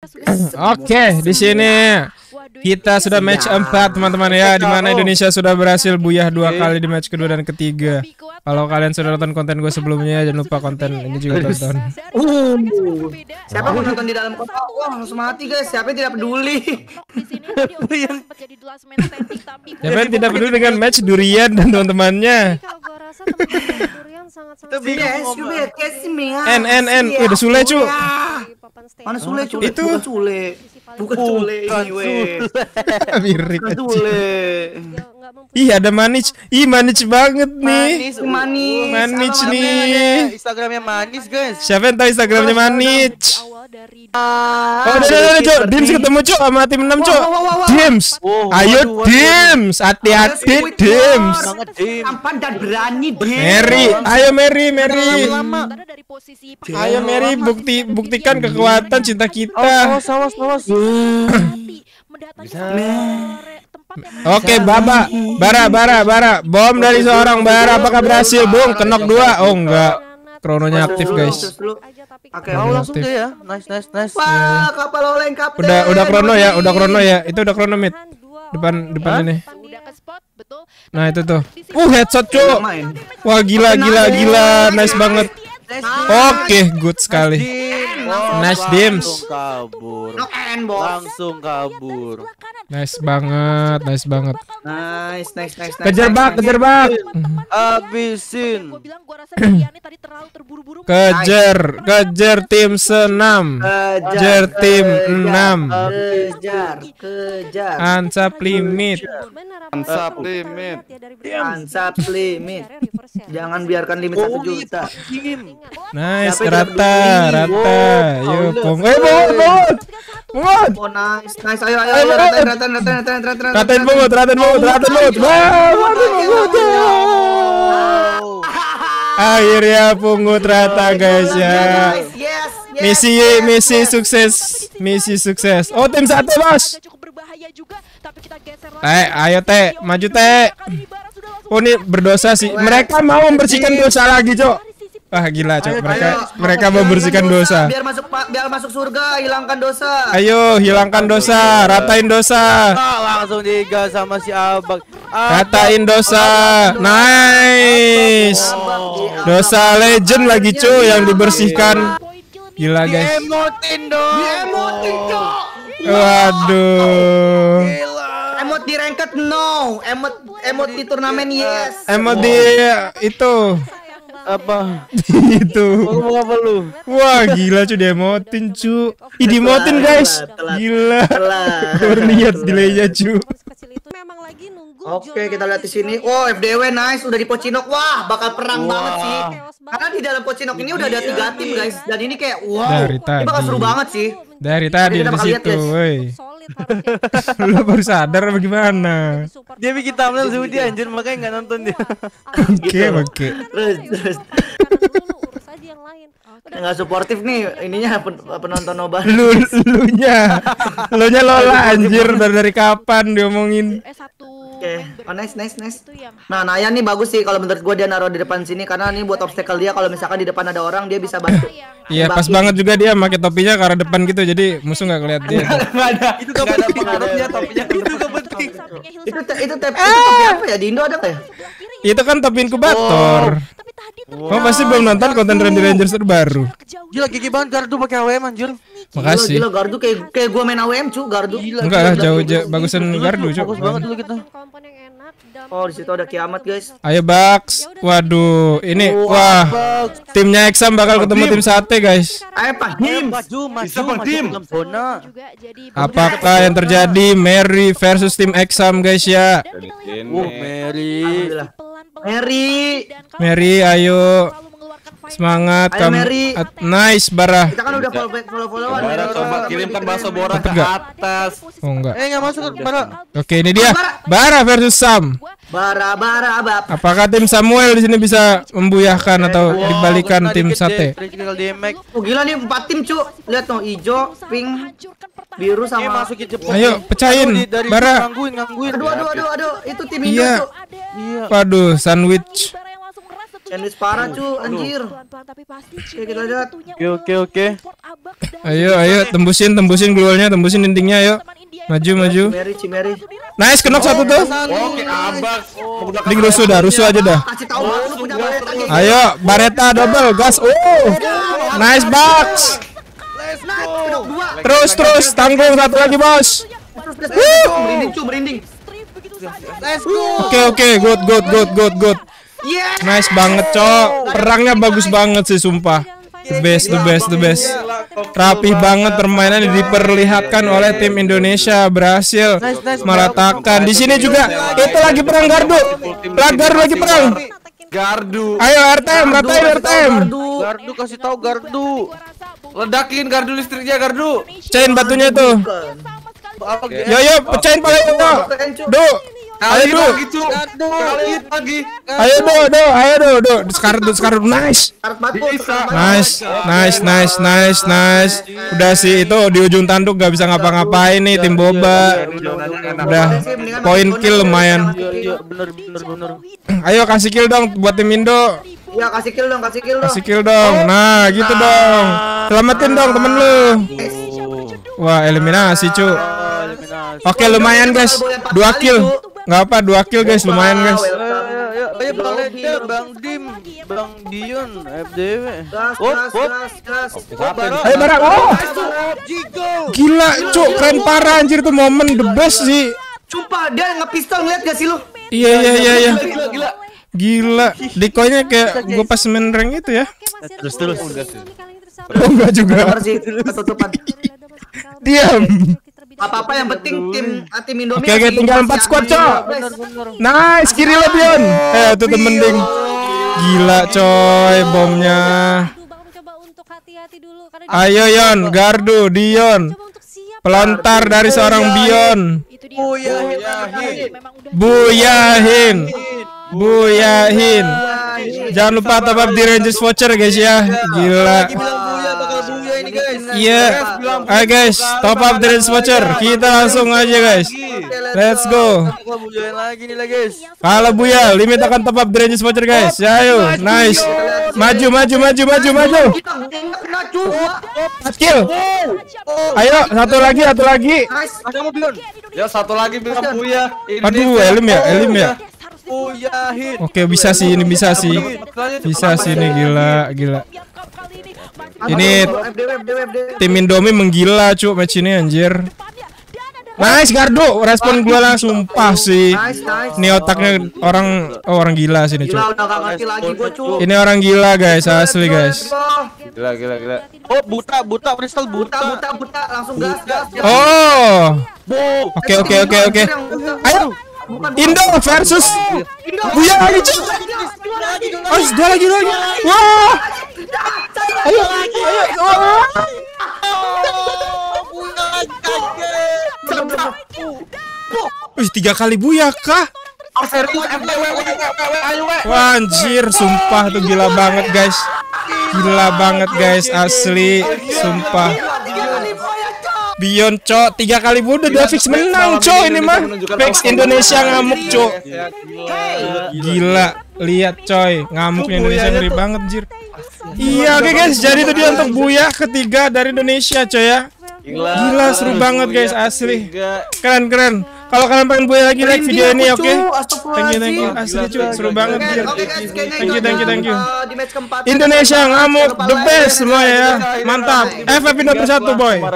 Oke, di sini kita sudah match 4 teman-teman ya, di mana Indonesia sudah berhasil buyah 2 kali di match kedua dan ketiga. Kalau kalian sudah nonton konten gue sebelumnya, jangan lupa konten ini juga tonton. Siapa yang nonton di dalam kota? Wah, langsung mati guys. Siapa yang tidak peduli? Siapa yang tidak peduli dengan match Durian dan teman-temannya? N, udah Sule cu. Mana Sule cu? Itu bukan Sule ini weh. Mirip aja. Sule. Ih ada Manich. Ih Manich banget nih. Manich nih. Instagramnya Manis guys. Siapa yang tahu Instagramnya Manich? Oh udah Cok. Dims ketemu Cok sama tim 6 Cok. Dims. Ayo Dims. Hati-hati Dims. Tampan dan berani Dims. Mary. Ayo Mary. Ayo Mary buktikan kekuatan cinta kita. Awas. Oke, Bara. Bom dari seorang Bara, apakah berhasil? Bung, kenok 2. Oh enggak. Krononya aktif, guys. Oke, langsung deh ya. Nice. Wah, kapal oleng kapten. Udah krono ya. Itu udah krono mid. Depan ini. Nah, itu tuh. Headshot, Cuk. Wah, gila. Nice banget. Oke, good sekali. Nice Dims. Langsung kabur. Nice banget. Nice. Kejar bak. Habisin. Kejar tim 6. Kejar tim 6. Kejar. Ansap limit. Jangan biarkan limit 1 juta. Nice, rata. Yuk, pungut. Oh, nice. Ayo. Ratain pungut. Akhirnya pungut rata guys ya. Misi sukses. Oh, tim 1 bos. Ayo Teh, maju Teh. Oh, ini berdosa sih. Mereka mau membersihkan dosa lagi, Cok. Wah, gila, Cok. Mereka mau membersihkan dosa. Biar masuk surga, hilangkan dosa. Ayo, hilangkan dosa, ratain dosa. Langsung digas sama si Abang. Ratain dosa. Nice. Dosa legend lagi, Cok, yang dibersihkan. Gila, guys. Emotin dong. Waduh. Emot di ranked no. Emot di turnamen yes. Emot di itu. Apa? Itu. Ngomong apa lu? Wah, gila cu demotin cu. Demotin guys. Gila. Baru lihat delaynya cu. Oke, kita lihat di sini. Oh, FDW nice, udah di Pocinok. Wah, bakal perang banget sih. Karena di dalam Pocinok ini udah ada 3 tim guys. Dan ini kayak wow. Ini bakal seru banget sih. Dari tadi di situ, woi. Lu baru sadar apa gimana? Dia bikin thumbnail Zudi anjir, makanya nggak nonton dia. Oke. Terus. Nggak suportif nih ininya penonton nobar. Lunya Lola anjir dari kapan diomongin. Oke, nice. Nah, Naya nih bagus sih kalau menurut gua dia naruh di depan sini karena nih buat obstacle dia kalau misalkan di depan ada orang dia bisa bantu. Iya, pas banget juga dia pakai topinya ke arah depan gitu jadi musuh nggak kelihatan dia. Itu gak penting, topinya itu gak penting. Itu topi apa ya? Di Indo ada kayak? Itu kan topi inkubator. Oh, pasti belum nonton konten Randy Rangers terbaru. Gila gigi banget Gardu pakai AWM anjir. Makasih. Gila Gardu kayak gua main AWM cu, Gardu. Enggak lah, jauh bagusan Gardu, Cuk. Bagus banget dulu kita. Oh, di situ ada kiamat, guys. Ayo Bucks. Waduh, ini wah. Timnya Exam bakal ketemu tim Sate, guys. Ayo Pak Dim. Maju. Apakah yang terjadi Mary versus tim Exam, guys ya? Mary, ayo. Semangat kamu. Nice, Bara. Kita kan udah follow-followan. Coba kirimkan bakso Bora ke atas. Oh enggak. Enggak masuk Bara. Oke, ini dia. Bara versus Sam. Bara bab. Apakah tim Samuel di sini bisa membuyahkan atau dibalikan tim Sate? Oh gila nih 4 tim cu. Lihat tuh hijau, pink, biru sama. Ayo pecahin. Bara. Aduh. Itu tim hijau cu. Waduh, sandwich. Enis parah cu, anjir. Kita lihat. Oke. Ayo, tembusin glownya, tembusin dindingnya, ayo. Maju. Cimeri. Nice, kenok satu tuh. Oke, abang. Mending rusuh aja dah. Kasih tahu lu punya bareta gitu. Ayo, bareta double gas. Nice box. Terus, tanggung satu lagi, bos. Merinding. Let's go. Oke, good. Nice banget, Cok. Perangnya bagus banget sih, sumpah. The best. Rapih banget permainan yang diperlihatkan oleh tim Indonesia, berhasil meratakan. Di sini juga itu lagi perang gardu. Lagi perang. Gardu. Ayo RTM, ratain RTM. Gardu kasih tahu gardu. Ledakin gardu listriknya gardu. Pecahin batunya tuh. Yo, pecahin paling itu. Ayo lagi. Ayo Sekarang nice. Nice. Udah sih itu di ujung tanduk gak bisa ngapa-ngapain nih tim boba. Udah poin kill lumayan. Bener. Ayo kasih kill dong buat tim Indo. Ya kasih kill dong. Nah, gitu dong. Selamatin dong temen lu. Wah, eliminasi, cu. Oke, lumayan guys. 2 kill. Nggak apa, 2 kill guys, lumayan guys. Ayo Bang Leda, Bang Dim, Bang Dion, FDW. Gas. Ayo barang. Gila, cuk, keren parah anjir tuh momen the best sih. Sumpah, dia nge-pistol ngeliat gak sih lu? Iya. Gila. Decoy-nya kayak gue pas main rank itu ya. Terus. Enggak juga. Ketutupan. Diam. Apa-apa yang penting tim Indomie. Oke, tinggal 4 squad, Cok. Nice, kiri lah Dion. Itu mending. Gila, coy, bomnya. Ayo Yon, gardu, Dion. Pelontar dari seorang Bion. Buyahin. Jangan lupa top up di Rangers voucher guys ya. Gila. Iya. Ayo guys, top up di Rangers voucher. Kita langsung aja guys. Let's go. Kalau Buya, limit akan top up di Rangers voucher guys. Ya ayo, nice. Maju. Skill. Ayo, satu lagi. Ya, satu lagi bilang Buya. Aduh, Elim ya. Oke, bisa sih ini gila. Ini tim Indomie menggila cu match ini anjir. Nice gardu, respon gua langsung sumpah sih. Ini otaknya orang gila sini cu. Ini orang gila guys, asli guys. Gila. Oh, buta Bristol buta langsung gas. Oh. Oke. Ayo. Indo versus Buya lagi cu. Oh, sudah lagi. Wah. Ayo. Wih, 3 kali Buya kah? Wah, anjir, sumpah tuh gila banget guys, asli, sumpah. Bion cok 3 kali udah dia fix menang cok ini mah. Fix Indonesia ngamuk cok. Gila, lihat coy, ngamuknya Indonesia ngeri banget anjir. Iya oke guys, jadi itu dia untuk Buya ketiga dari Indonesia coy ya. Gila seru banget guys, asli. Keren. Kalau kalian pengen Buya lagi like video ini oke. Thank you asli cuy, seru banget anjir. Thank you. Indonesia ngamuk the best semua ya. Mantap. FF Indo bersatu boy.